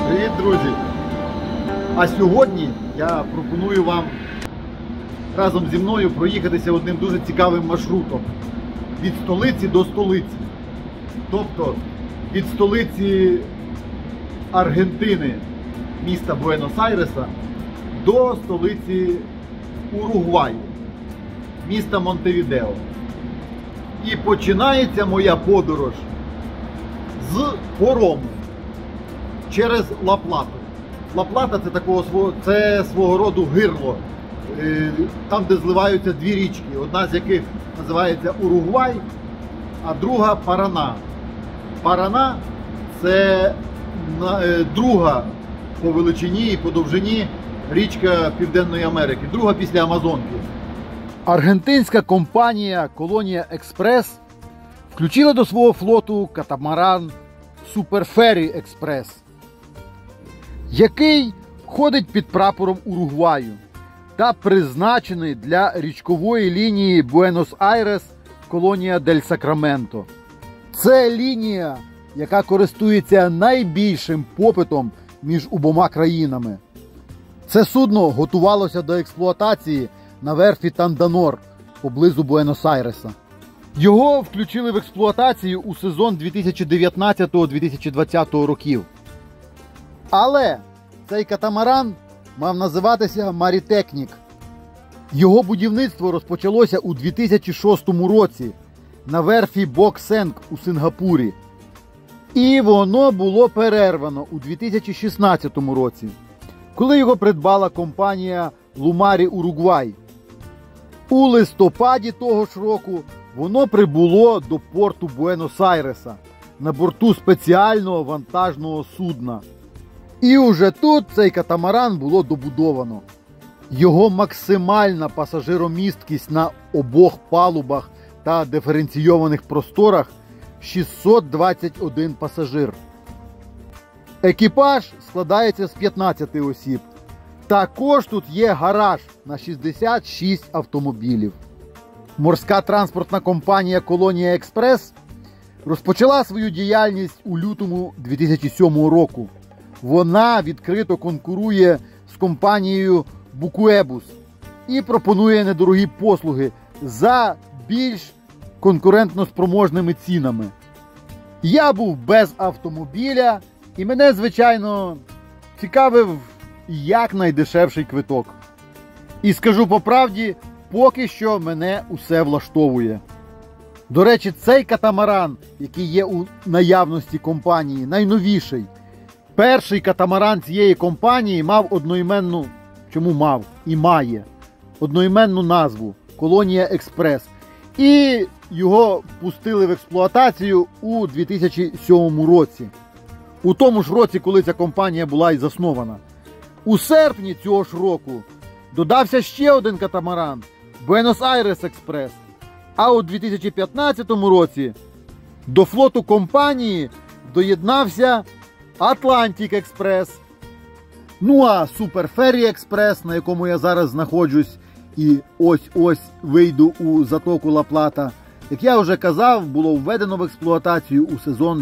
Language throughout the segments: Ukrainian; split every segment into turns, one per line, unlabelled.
Привіт, друзі! А сьогодні я пропоную вам разом зі мною проїхатися одним дуже цікавим маршрутом від столиці до столиці. Тобто від столиці Аргентини, міста Буенос-Айреса, до столиці Уругваю, міста Монтевідео. І починається моя подорож з Порому через Ла-Плату. Ла-Плата це свого роду гирло, там де зливаються дві річки, одна з яких називається Уругвай, а друга Парана. Парана – це друга по величині і по довжині річка Південної Америки, друга після Амазонки. Аргентинська компанія Колонія Експрес включила до свого флоту катамаран Суперфері Експрес, який ходить під прапором Уругваю та призначений для річкової лінії Буенос-Айрес Колонія дель Сакраменто. Це лінія, яка користується найбільшим попитом між обома країнами. Це судно готувалося до експлуатації на верфі Танданор поблизу Буенос-Айреса. Його включили в експлуатацію у сезон 2019-2020 років. Але цей катамаран мав називатися Марітекнік. Його будівництво розпочалося у 2006 році на верфі Бок-Сенг у Сингапурі. І воно було перервано у 2016 році, коли його придбала компанія Лумарі Уругвай. У листопаді того ж року воно прибуло до порту Буенос-Айреса на борту спеціального вантажного судна. І уже тут цей катамаран було добудовано. Його максимальна пасажиромісткість на обох палубах та диференційованих просторах – 621 пасажир. Екіпаж складається з 15 осіб. Також тут є гараж на 66 автомобілів. Морська транспортна компанія Колонія Експрес розпочала свою діяльність у лютому 2007 року. Вона відкрито конкурує з компанією Букуебус і пропонує недорогі послуги за більш конкурентноспроможними цінами. Я був без автомобіля і мене, звичайно, цікавив якнайдешевший квиток. І скажу по правді, поки що мене усе влаштовує. До речі, цей катамаран, який є у наявності компанії, найновіший. Перший катамаран цієї компанії мав одноіменну, і має одноіменну назву Колонія Експрес. І його пустили в експлуатацію у 2007 році. У тому ж році, коли ця компанія була і заснована. У серпні цього ж року додався ще один катамаран Буенос-Айрес Експрес. А у 2015 році до флоту компанії доєднався Атлантик Експрес. Ну а Суперфері Експрес, на якому я зараз знаходжусь і ось-ось вийду у затоку Ла-Плата, як я вже казав, було введено в експлуатацію у сезон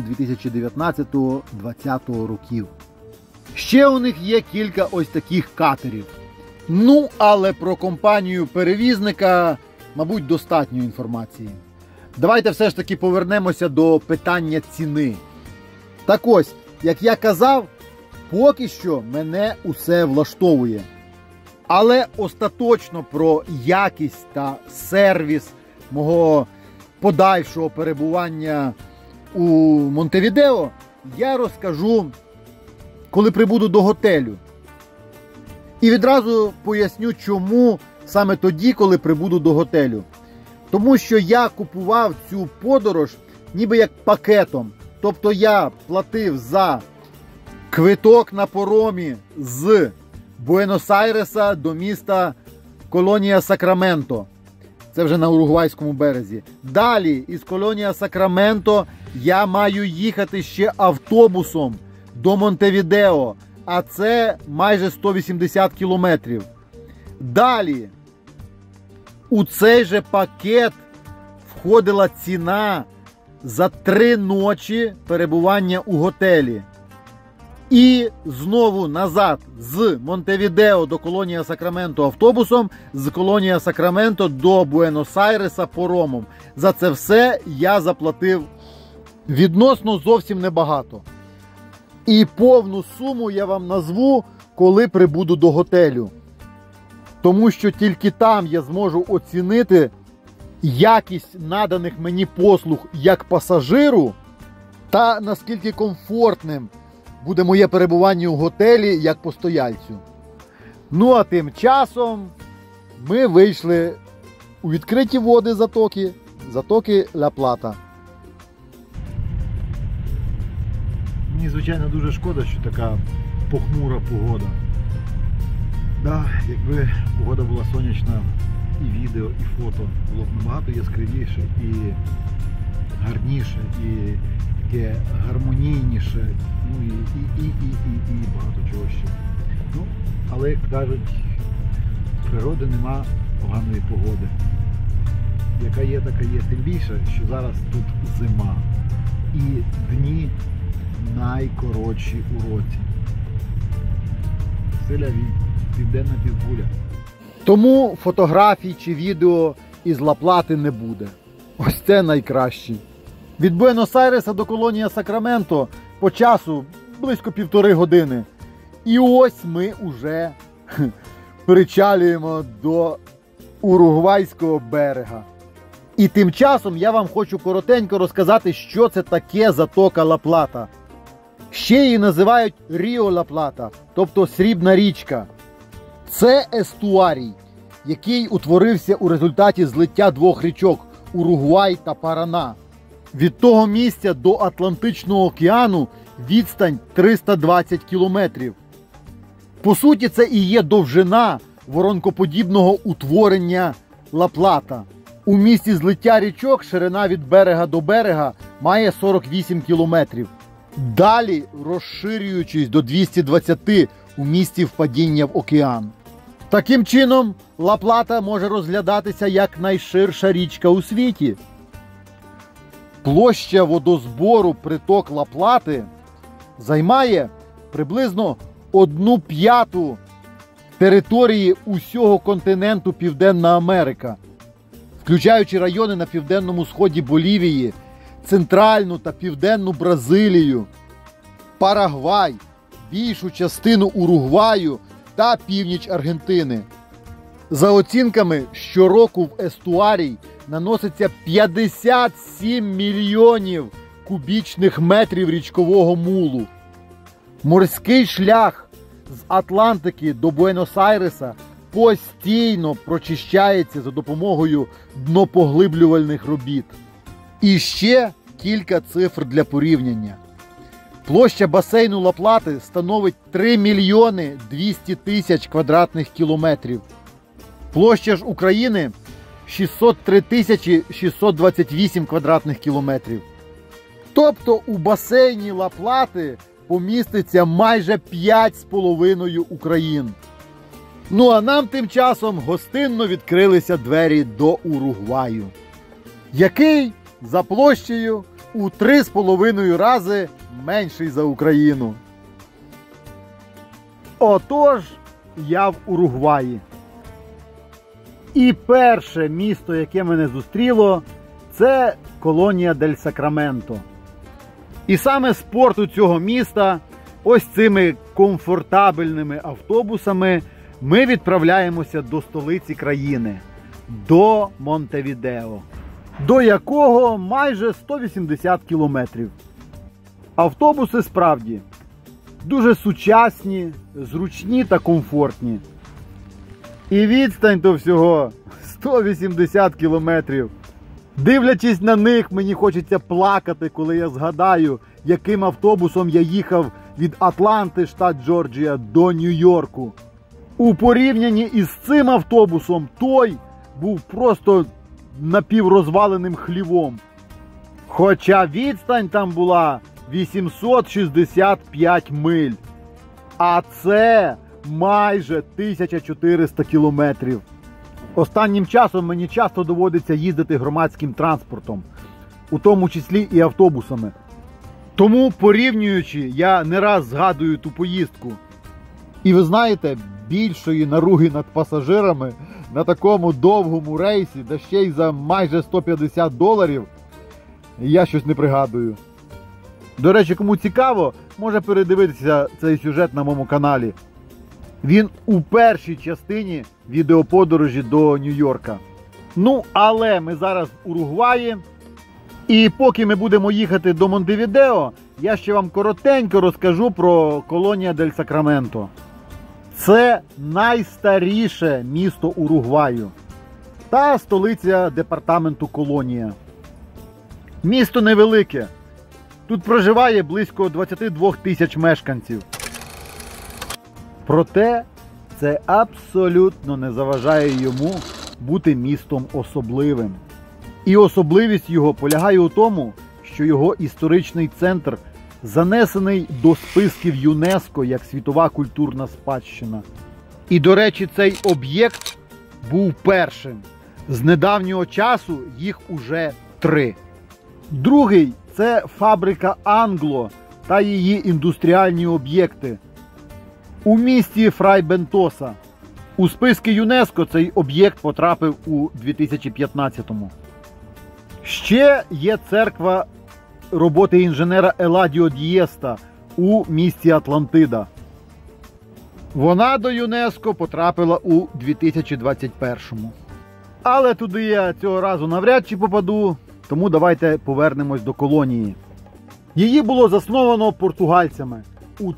2019-2020 років. Ще у них є кілька ось таких катерів. Ну, але про компанію-перевізника, мабуть, достатньо інформації. Давайте все ж таки повернемося до питання ціни. Так ось, як я казав, поки що мене усе влаштовує. Але остаточно про якість та сервіс мого подальшого перебування у Монтевідео я розкажу, коли прибуду до готелю. І відразу поясню, чому саме тоді, коли прибуду до готелю. Тому що я купував цю подорож ніби як пакетом. Тобто я платив за квиток на паромі з Буенос-Айреса до міста Колонія Сакраменто. Це вже на Уругвайському березі. Далі із Колонія Сакраменто я маю їхати ще автобусом до Монтевідео, а це майже 180 кілометрів. Далі у цей же пакет входила ціна за 3 ночі перебування у готелі. І знову назад з Монтевідео до Колонія Сакраменто автобусом, з Колонія Сакраменто до Буенос-Айреса паромом. За це все я заплатив відносно зовсім небагато. І повну суму я вам назву, коли прибуду до готелю. Тому що тільки там я зможу оцінити якість наданих мені послуг як пасажиру та наскільки комфортним буде моє перебування у готелі як постояльцю. Ну а тим часом ми вийшли у відкриті води затоки Ла-Плата. Мені, звичайно, дуже шкода, що така похмура погода. Да, якби погода була сонячна, і відео, і фото було б набагато яскравіше, і гарніше, і таке гармонійніше, ну і багато чого ще. Ну, але, як кажуть, в природи нема поганої погоди. Яка є, така є. Тим більше, що зараз тут зима. І дні найкоротші у році. Селяві, південна півкуля. Тому фотографій чи відео із Ла-Плати не буде. Ось це найкраще. Від Буенос-Айреса до Колонія Сакраменто по часу близько 1,5 години. І ось ми уже причалюємо до уругвайського берега. І тим часом я вам хочу коротенько розказати, що це таке затока Ла-Плата. Ще її називають Ріо Ла-Плата, тобто Срібна річка. Це естуарій, який утворився у результаті злиття двох річок – Уругвай та Парана. Від того місця до Атлантичного океану відстань 320 кілометрів. По суті, це і є довжина воронкоподібного утворення Ла-Плата. У місці злиття річок ширина від берега до берега має 48 кілометрів. Далі розширюючись до 220 у місці впадіння в океан. Таким чином, Ла-Плата може розглядатися як найширша річка у світі. Площа водозбору приток Ла-Плати займає приблизно 1/5 території усього континенту Південна Америка, включаючи райони на південному сході Болівії, центральну та південну Бразилію, Парагвай, більшу частину Уругваю та північ Аргентини. За оцінками, щороку в естуарій наноситься 57 мільйонів кубічних метрів річкового мулу. Морський шлях з Атлантики до Буенос-Айреса постійно прочищається за допомогою днопоглиблювальних робіт. І ще кілька цифр для порівняння. Площа басейну Ла-Плати становить 3 мільйони 200 тисяч квадратних кілометрів. Площа ж України – 603 тисячі 628 квадратних кілометрів. Тобто у басейні Ла-Плати поміститься майже 5,5 Україн. Ну а нам тим часом гостинно відкрилися двері до Уругваю, який за площею у 3,5 рази менший за Україну. Отож, я в Уругваї. І перше місто, яке мене зустріло, це Колонія дель Сакраменто. І саме з порту цього міста, ось цими комфортабельними автобусами, ми відправляємося до столиці країни, до Монтевідео, до якого майже 180 кілометрів. Автобуси справді дуже сучасні, зручні та комфортні. І відстань то всього 180 кілометрів. Дивлячись на них, мені хочеться плакати, коли я згадаю, яким автобусом я їхав від Атланти, штат Джорджія, до Нью-Йорку. У порівнянні із цим автобусом той був просто напіврозваленим хлівом. Хоча відстань там була 865 миль. А це майже 1400 кілометрів. Останнім часом мені часто доводиться їздити громадським транспортом, у тому числі і автобусами. Тому, порівнюючи, я не раз згадую ту поїздку. І ви знаєте, більшої наруги над пасажирами на такому довгому рейсі, да ще й за майже $150, я щось не пригадую. До речі, кому цікаво, може передивитися цей сюжет на моєму каналі. Він у першій частині відеоподорожі до Нью-Йорка. Ну, але ми зараз в Уругваї. І поки ми будемо їхати до Монтевідео, я ще вам коротенько розкажу про Колонія дель Сакраменто. Це найстаріше місто Уругваю та столиця департаменту Колонія. Місто невелике. Тут проживає близько 22 тисяч мешканців. Проте це абсолютно не заважає йому бути містом особливим. І особливість його полягає у тому, що його історичний центр занесений до списків ЮНЕСКО як світова культурна спадщина. І, до речі, цей об'єкт був першим. З недавнього часу їх уже 3. Другий – це фабрика Англо та її індустріальні об'єкти у місті Фрай-Бентоса. У списки ЮНЕСКО цей об'єкт потрапив у 2015-му. Ще є церква роботи інженера Еладіо Д'єста у місті Атлантида. Вона до ЮНЕСКО потрапила у 2021-му. Але туди я цього разу навряд чи попаду, тому давайте повернемось до колонії. Її було засновано португальцями у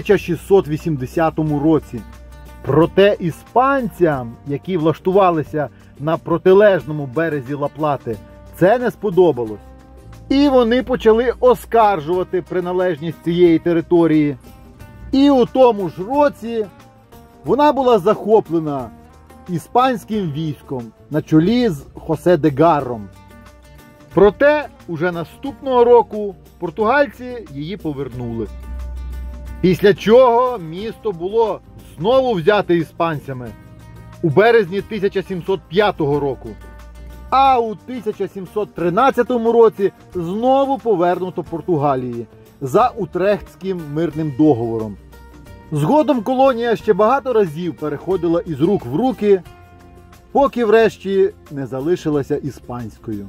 1680 році. Проте іспанцям, які влаштувалися на протилежному березі Ла-Плати, це не сподобалось. І вони почали оскаржувати приналежність цієї території. І у тому ж році вона була захоплена іспанським військом на чолі з Хосе де Гарром. Проте, уже наступного року португальці її повернули. Після чого місто було знову взяте іспанцями у березні 1705 року. А у 1713 році знову повернуто Португалії за Утрехтським мирним договором. Згодом колонія ще багато разів переходила із рук в руки, поки врешті не залишилася іспанською.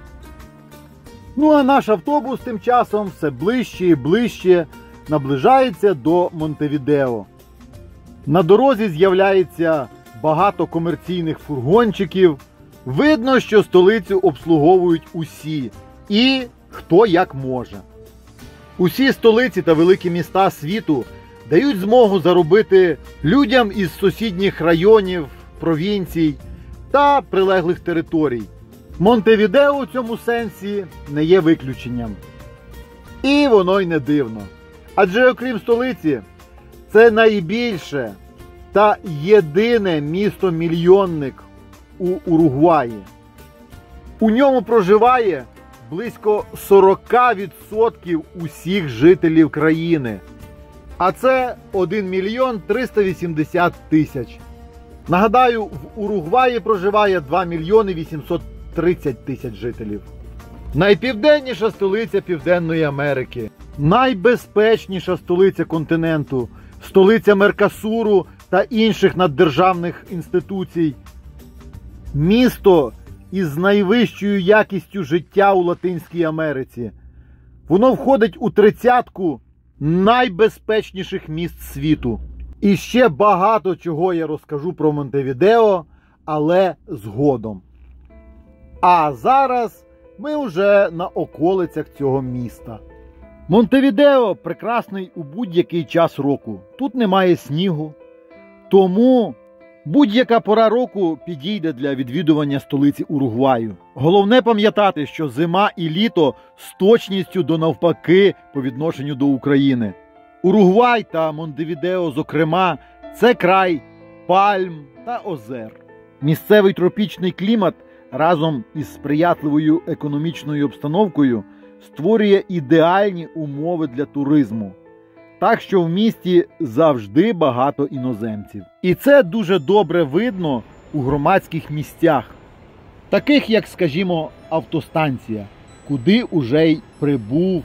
Ну а наш автобус тим часом все ближче і ближче наближається до Монтевідео. На дорозі з'являється багато комерційних фургончиків. Видно, що столицю обслуговують усі і хто як може. Усі столиці та великі міста світу дають змогу заробити людям із сусідніх районів, провінцій та прилеглих територій. Монтевідео у цьому сенсі не є виключенням. І воно й не дивно. Адже окрім столиці, це найбільше та єдине місто-мільйонник у Уругваї. У ньому проживає близько 40% усіх жителів країни. А це 1 мільйон 380 тисяч. Нагадаю, в Уругваї проживає 2 мільйони 830 тисяч жителів. Найпівденніша столиця Південної Америки. Найбезпечніша столиця континенту. Столиця Меркосуру та інших наддержавних інституцій. Місто із найвищою якістю життя у Латинській Америці. Воно входить у 30-ку найбезпечніших міст світу. І ще багато чого я розкажу про Монтевідео, але згодом. А зараз ми вже на околицях цього міста. Монтевідео прекрасний у будь-який час року. Тут немає снігу. Тому будь-яка пора року підійде для відвідування столиці Уругваю. Головне пам'ятати, що зима і літо з точністю до навпаки по відношенню до України. Уругвай та Монтевідео, зокрема, це край пальм та озер. Місцевий тропічний клімат разом із сприятливою економічною обстановкою створює ідеальні умови для туризму. Так що в місті завжди багато іноземців. І це дуже добре видно у громадських місцях, таких як, скажімо, автостанція, куди уже й прибув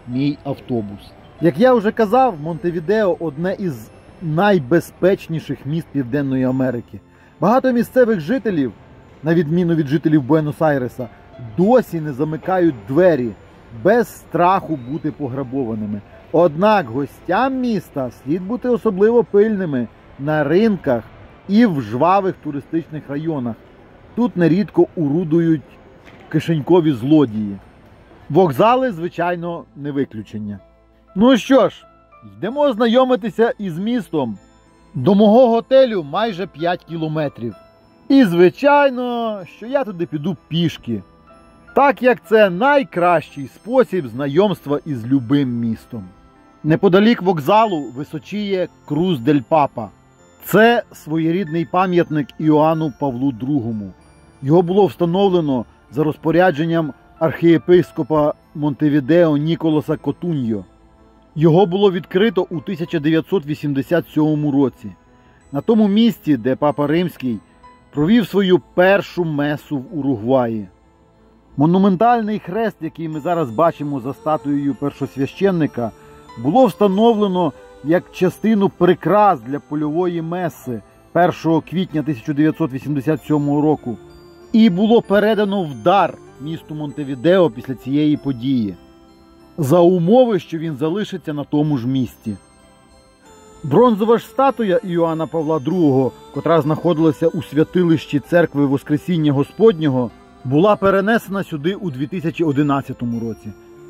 мій автобус. Як я вже казав, Монтевідео – одне із найбезпечніших міст Південної Америки. Багато місцевих жителів, на відміну від жителів Буенос-Айреса, досі не замикають двері без страху бути пограбованими. Однак гостям міста слід бути особливо пильними на ринках і в жвавих туристичних районах. Тут нерідко орудують кишенькові злодії. Вокзали, звичайно, не виключення. Ну що ж, йдемо знайомитися із містом. До мого готелю майже 5 кілометрів. І, звичайно, що я туди піду пішки. Так як це найкращий спосіб знайомства із любим містом. Неподалік вокзалу височіє Крус дель Папа. Це своєрідний пам'ятник Іоанну Павлу II. Його було встановлено за розпорядженням архієпископа Монтевідео Ніколаса Котуньо. Його було відкрито у 1987 році. На тому місці, де Папа Римський провів свою першу месу в Уругваї. Монументальний хрест, який ми зараз бачимо за статуєю першосвященника, було встановлено як частину прикрас для польової меси 1 квітня 1987 року і було передано в дар місту Монтевідео після цієї події, за умови, що він залишиться на тому ж місці. Бронзова ж статуя Іоанна Павла II, котра знаходилася у святилищі церкви Воскресіння Господнього, була перенесена сюди у 2011 році.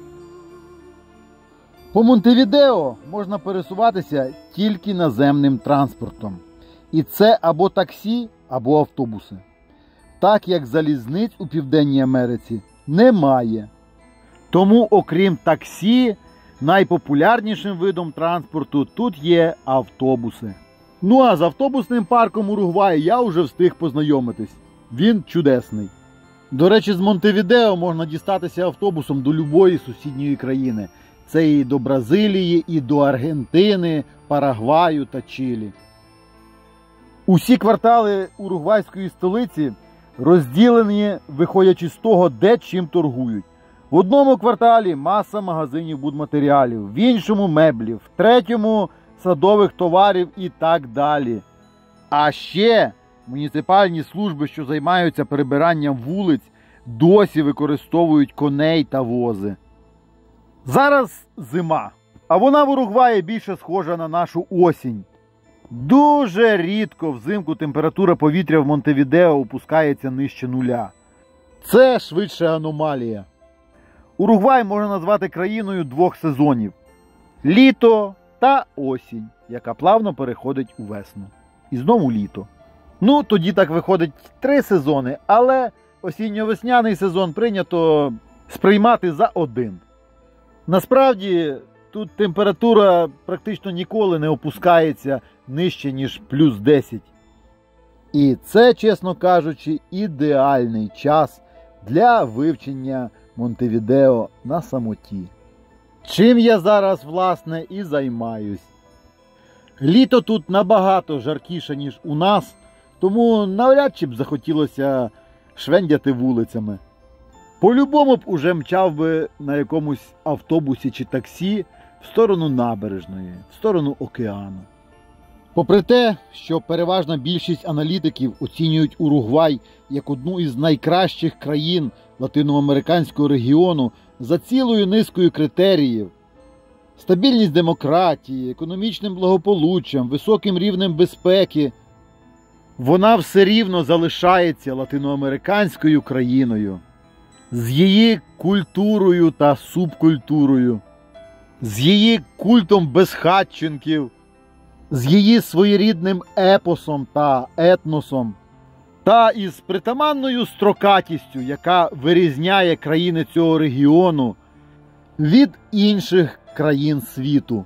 По Монтевідео можна пересуватися тільки наземним транспортом. І це або таксі, або автобуси. Так як залізниць у Південній Америці немає. Тому, окрім таксі, найпопулярнішим видом транспорту тут є автобуси. Ну а з автобусним парком Уругваї я вже встиг познайомитись. Він чудесний. До речі, з Монтевідео можна дістатися автобусом до любої сусідньої країни. Це і до Бразилії, і до Аргентини, Парагваю та Чилі. Усі квартали уругвайської столиці розділені, виходячи з того, де чим торгують. В одному кварталі маса магазинів будматеріалів, в іншому меблів, в третьому садових товарів і так далі. А ще муніципальні служби, що займаються прибиранням вулиць, досі використовують коней та вози. Зараз зима, а вона в Уругваї більше схожа на нашу осінь. Дуже рідко взимку температура повітря в Монтевідео опускається нижче нуля. Це швидше аномалія. Уругвай можна назвати країною двох сезонів. Літо та осінь, яка плавно переходить у весну. І знову літо. Ну, тоді так виходить 3 сезони, але осінньо-весняний сезон прийнято сприймати за один. Насправді, тут температура практично ніколи не опускається нижче, ніж плюс 10. І це, чесно кажучи, ідеальний час для вивчення Монтевідео на самоті. Чим я зараз, власне, і займаюсь. Літо тут набагато жаркіше, ніж у нас, тому навряд чи б захотілося швендяти вулицями. По-любому б уже мчав би на якомусь автобусі чи таксі в сторону набережної, в сторону океану. Попри те, що переважна більшість аналітиків оцінюють Уругвай як одну із найкращих країн латиноамериканського регіону за цілою низкою критеріїв – стабільність демократії, економічним благополуччям, високим рівнем безпеки – вона все рівно залишається латиноамериканською країною. З її культурою та субкультурою, з її культом безхатченків, з її своєрідним епосом та етносом, та із притаманною строкатістю, яка вирізняє країни цього регіону від інших країн світу.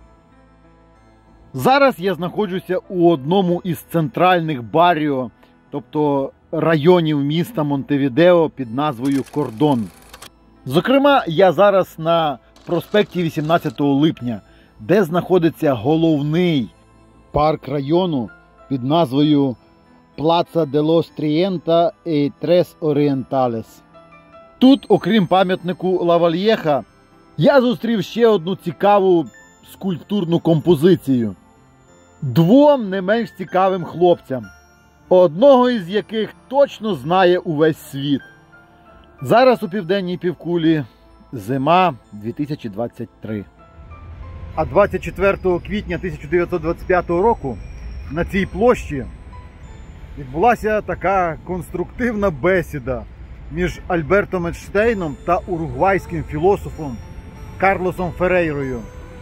Зараз я знаходжуся у одному із центральних баріо, тобто районів міста Монтевідео під назвою Кордон. Зокрема, я зараз на проспекті 18 липня, де знаходиться головний парк району під назвою Plaza de los 30 y 3 Orientales. Тут, окрім пам'ятнику Ла Вальєха, я зустрів ще одну цікаву скульптурну композицію. Двом не менш цікавим хлопцям, одного із яких точно знає увесь світ. Зараз у південній півкулі зима 2023. А 24 квітня 1925 року на цій площі відбулася така конструктивна бесіда між Альбертом Ейнштейном та уругвайським філософом Карлосом Ферейрою.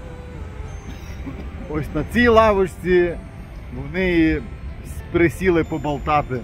Ось на цій лавочці вони присіли поболтати.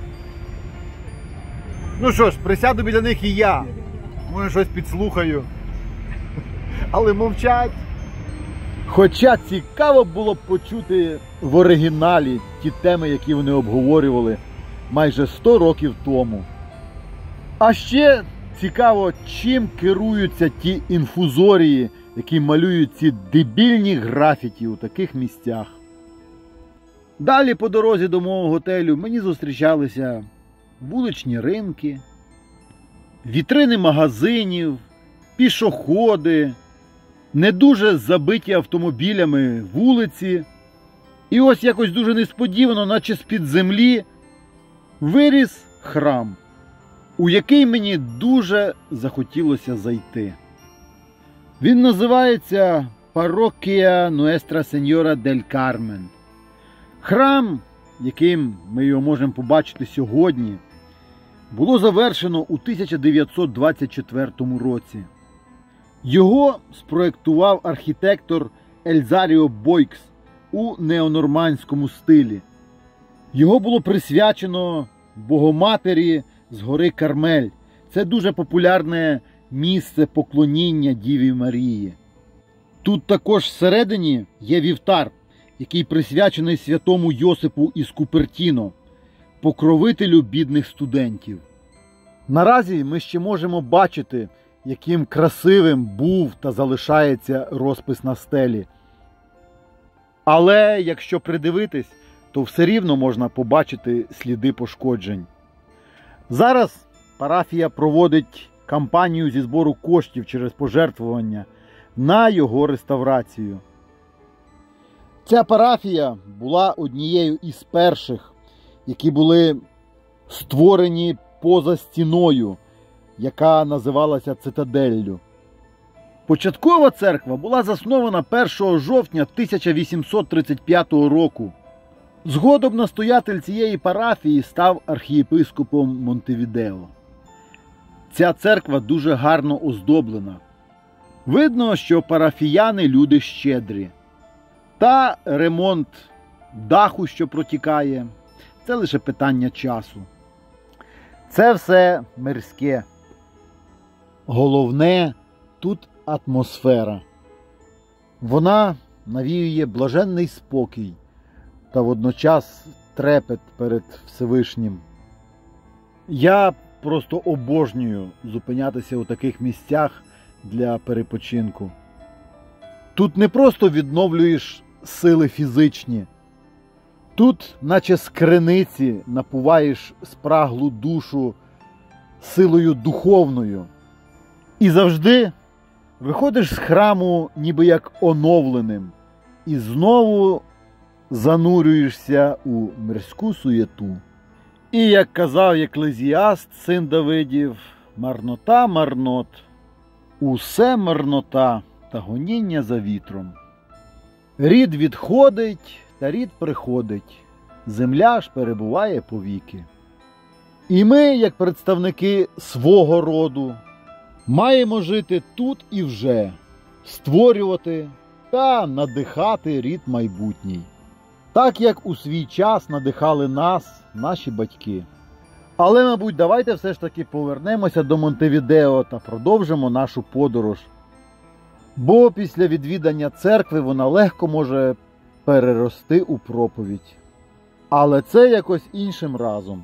Ну що ж, присяду біля них і я. Може, щось підслухаю. Але мовчать. Хоча цікаво було б почути в оригіналі ті теми, які вони обговорювали майже 100 років тому. А ще цікаво, чим керуються ті інфузорії, які малюють ці дебільні графіті у таких місцях. Далі по дорозі до мого готелю мені зустрічалися вуличні ринки, вітрини магазинів, пішоходи, не дуже забиті автомобілями вулиці. І ось якось дуже несподівано, наче з-під землі, виріс храм, у який мені дуже захотілося зайти. Він називається Парокія Нуестра Сеньора дель Кармен. Храм, яким ми його можемо побачити сьогодні, було завершено у 1924 році. Його спроєктував архітектор Ельзаріо Бойкс у неонормандському стилі. Його було присвячено Богоматері з гори Кармель. Це дуже популярне місце поклоніння Діві Марії. Тут також всередині є вівтар, який присвячений святому Йосипу із Купертіно, покровителю бідних студентів. Наразі ми ще можемо бачити, яким красивим був та залишається розпис на стелі. Але якщо придивитись, то все рівно можна побачити сліди пошкоджень. Зараз парафія проводить кампанію зі збору коштів через пожертвування на його реставрацію. Ця парафія була однією із перших, які були створені поза стіною, яка називалася Цитаделлю. Початкова церква була заснована 1 жовтня 1835 року. Згодом настоятель цієї парафії став архієпископом Монтевідео. Ця церква дуже гарно оздоблена. Видно, що парафіяни люди щедрі. Та ремонт даху, що протікає, це лише питання часу. Це все мирське. Головне тут атмосфера. Вона навіює блаженний спокій та водночас трепет перед Всевишнім. Я просто обожнюю зупинятися у таких місцях для перепочинку. Тут не просто відновлюєш сили фізичні. Тут, наче з криниці, напуваєш спраглу душу силою духовною. І завжди виходиш з храму ніби як оновленим. І знову занурюєшся у мирську суєту. І, як казав Еклезіаст, син Давидів, марнота марнот, усе марнота та гоніння за вітром. Рід відходить, та рід приходить, земля ж перебуває повіки. І ми, як представники свого роду, маємо жити тут і вже, створювати та надихати рід майбутній. Так, як у свій час надихали нас наші батьки. Але, мабуть, давайте все ж таки повернемося до Монтевідео та продовжимо нашу подорож. Бо після відвідання церкви вона легко може перерости у проповідь. Але це якось іншим разом.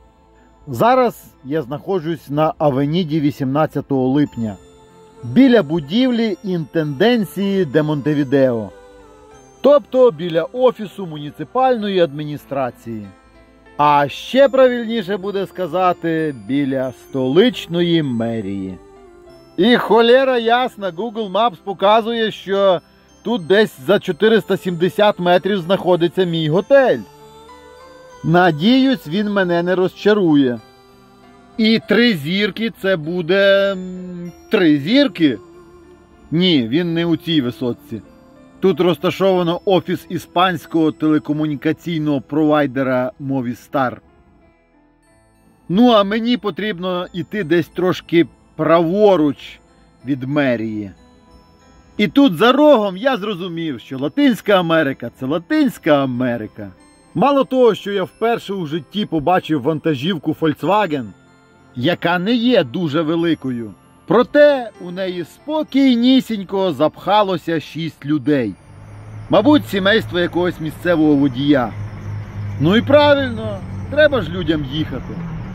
Зараз я знаходжусь на Авеніді 18 липня, біля будівлі інтенденції де Монтевідео. Тобто біля офісу муніципальної адміністрації. А ще правильніше буде сказати, біля столичної мерії. І холєра ясна, Google Maps показує, що тут десь за 470 метрів знаходиться мій готель. Надіюсь, він мене не розчарує. І 3 зірки це буде 3 зірки? Ні, він не у цій висотці. Тут розташовано офіс іспанського телекомунікаційного провайдера Movistar. Ну, а мені потрібно йти десь трошки праворуч від мерії. І тут за рогом я зрозумів, що Латинська Америка – це Латинська Америка. Мало того, що я вперше у житті побачив вантажівку Volkswagen, яка не є дуже великою. Проте у неї спокійнісінько запхалося 6 людей. Мабуть, сімейство якогось місцевого водія. Ну і правильно, треба ж людям їхати.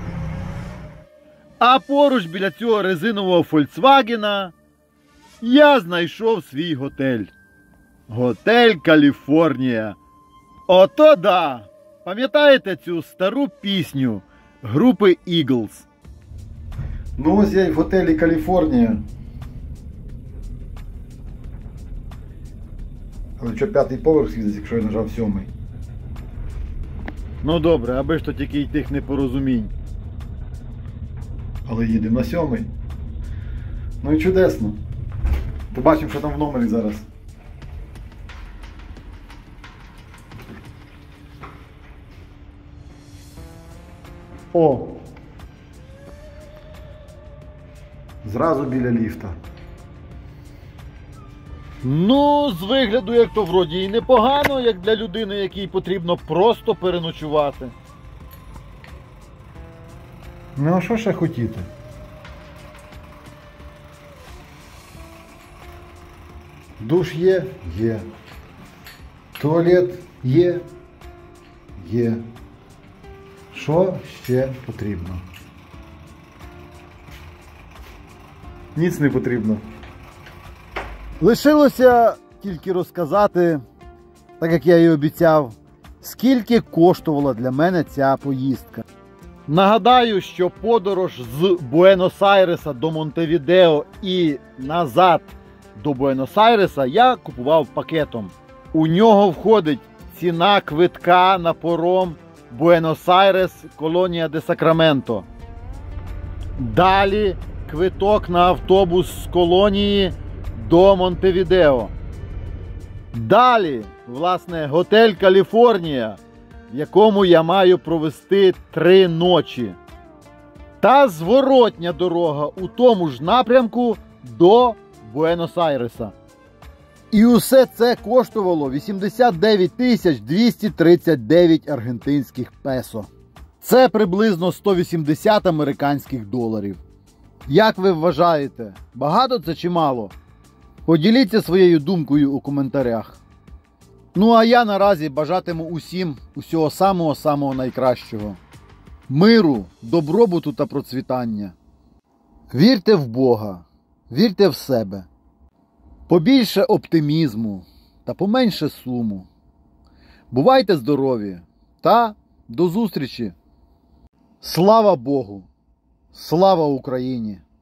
А поруч біля цього резинового Volkswagen я знайшов свій готель. Готель Каліфорнія. Ото да! Пам'ятаєте цю стару пісню групи Eagles? Ну ось я і в готелі Каліфорнія. Але що 5-й поверх світиться, якщо я нажав 7-й? Ну добре, аби ж то тільки й тих непорозумінь. Але їдемо на 7-й. Ну і чудесно. Побачимо, що там в номері зараз. О! Зразу біля ліфта. Ну, з вигляду, як то вроді і непогано, як для людини, якій потрібно просто переночувати. Ну, а що ще хотіти? Душ є? Є. Туалет є? Є. Що ще потрібно? Ніц не потрібно. Лишилося тільки розказати, так як я і обіцяв, скільки коштувала для мене ця поїздка. Нагадаю, що подорож з Буенос-Айреса до Монтевідео і назад до Буенос-Айреса я купував пакетом. У нього входить ціна квитка на паром Буенос-Айрес, Колонія де Сакраменто. Далі квиток на автобус з Колонії до Монтевідео. Далі, власне, готель Каліфорнія, в якому я маю провести 3 ночі. Та зворотня дорога у тому ж напрямку до Буенос-Айреса. І усе це коштувало 89 239 аргентинських песо. Це приблизно 180 американських доларів. Як ви вважаєте, багато це чи мало? Поділіться своєю думкою у коментарях. Ну а я наразі бажатиму усім усього самого-самого найкращого. Миру, добробуту та процвітання. Вірте в Бога, вірте в себе. Побільше оптимізму та поменше суму. Бувайте здорові та до зустрічі! Слава Богу! Слава Україні!